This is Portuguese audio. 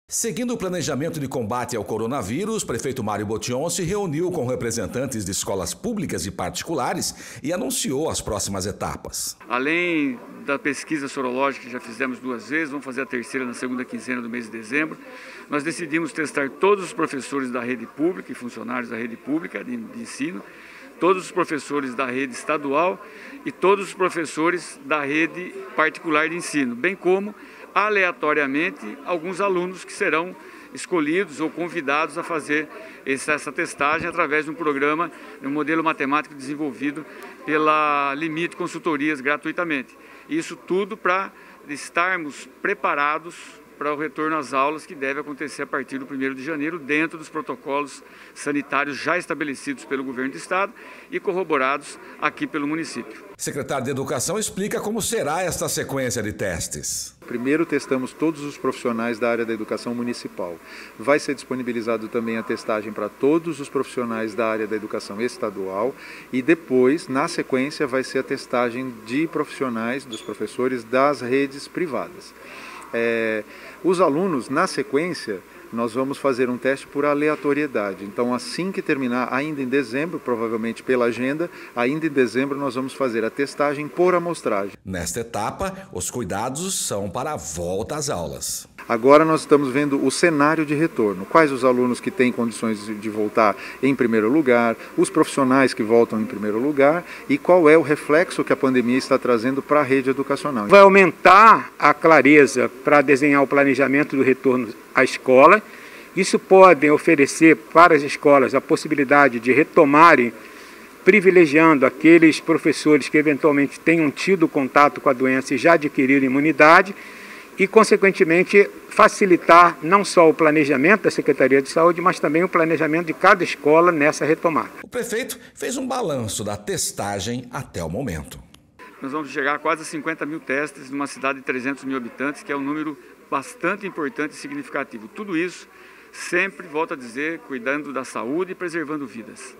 Seguindo o planejamento de combate ao coronavírus, o prefeito Mário Botion se reuniu com representantes de escolas públicas e particulares e anunciou as próximas etapas. Além da pesquisa sorológica que já fizemos 2 vezes, vamos fazer a terceira na segunda quinzena do mês de dezembro, nós decidimos testar todos os professores da rede pública e funcionários da rede pública de ensino, todos os professores da rede estadual e todos os professores da rede particular de ensino, bem como aleatoriamente alguns alunos que serão escolhidos ou convidados a fazer essa testagem através de um programa, um modelo matemático desenvolvido pela Limite Consultorias gratuitamente. Isso tudo para estarmos preparados para o retorno às aulas que deve acontecer a partir do 1º de janeiro, dentro dos protocolos sanitários já estabelecidos pelo governo do estado e corroborados aqui pelo município. O secretário de Educação explica como será esta sequência de testes. Primeiro testamos todos os profissionais da área da educação municipal. Vai ser disponibilizado também a testagem para todos os profissionais da área da educação estadual e depois, na sequência, vai ser a testagem de profissionais, dos professores das redes privadas. Os alunos, na sequência, nós vamos fazer um teste por aleatoriedade. Então, assim que terminar, ainda em dezembro, provavelmente pela agenda, ainda em dezembro nós vamos fazer a testagem por amostragem. Nesta etapa, os cuidados são para a volta às aulas. Agora nós estamos vendo o cenário de retorno. Quais os alunos que têm condições de voltar em primeiro lugar, os profissionais que voltam em primeiro lugar e qual é o reflexo que a pandemia está trazendo para a rede educacional. Vai aumentar a clareza para desenhar o planejamento do retorno à escola. Isso pode oferecer para as escolas a possibilidade de retomarem, privilegiando aqueles professores que eventualmente tenham tido contato com a doença e já adquiriram imunidade, e, consequentemente, facilitar não só o planejamento da Secretaria de Saúde, mas também o planejamento de cada escola nessa retomada. O prefeito fez um balanço da testagem até o momento. Nós vamos chegar a quase 50 mil testes numa cidade de 300 mil habitantes, que é um número bastante importante e significativo. Tudo isso sempre, volto a dizer, cuidando da saúde e preservando vidas.